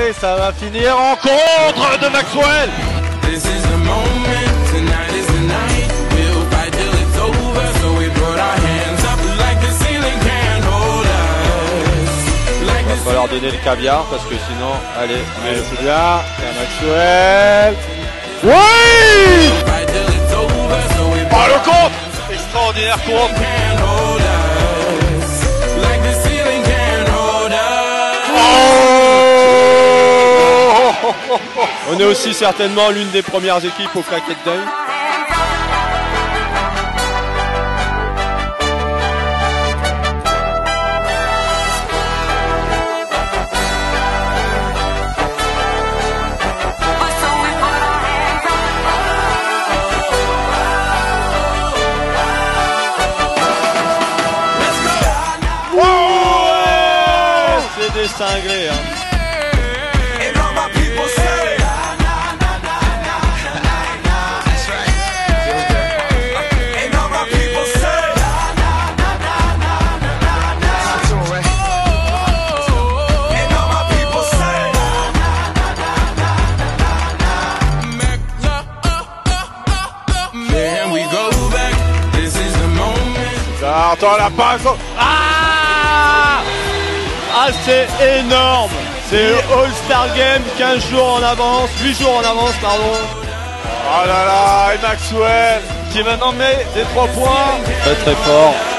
et ça va finir en contre de Maxwell. Il va falloir donner le caviar parce que sinon, allez, mais c'est bien, c'est Maxwell. Oui! Oh le contre! Extraordinaire contre! On est aussi certainement l'une des premières équipes au Claquette Day. C'est des cinglés, hein. Attends la passe. Ah, c'est énorme. C'est le All-Star Game, 15 jours en avance, 8 jours en avance, pardon. Oh là là, et Maxwell qui maintenant met des 3 points. Très très fort.